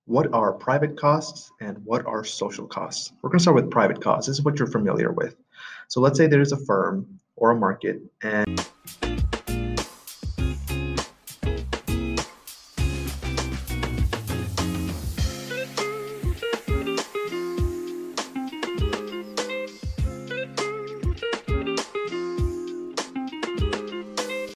What are private costs and what are social costs? We're going to start with private costs. This is what you're familiar with. So let's say there's a firm or a market, and